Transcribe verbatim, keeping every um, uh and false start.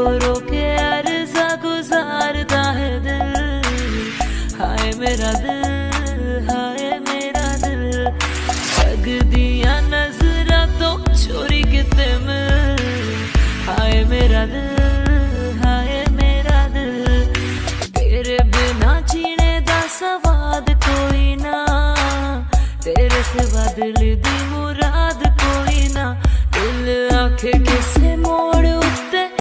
रो के अर्जा गुजारता है दिल। हाय मेरा दिल, हाय मेरा दिल, जग दिया नजरा तो चोरी किते मिल। हाय मेरा दिल, हाय मेरा दिल, तेरे बिना जीने दा सवाद कोई ना, तेरे सिवा दिल दी मुराद कोई ना। दिल आखे किसे